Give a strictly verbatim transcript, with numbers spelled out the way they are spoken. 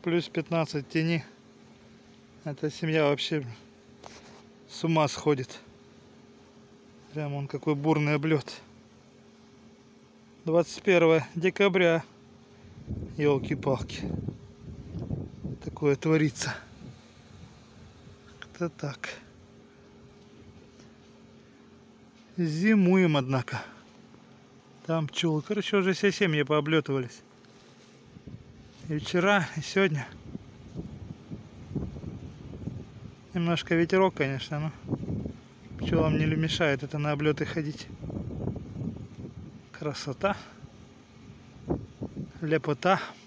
плюс пятнадцать тени. Эта семья вообще с ума сходит. Прям он какой бурный облет. двадцать первое декабря. Ёлки-палки. Такое творится. Как-то так. Зимуем, однако. Там пчелы. Короче, уже все семьи пооблетывались. И вчера, и сегодня. Немножко ветерок, конечно, но пчелам не мешает это на облеты ходить. Красота. Лепота.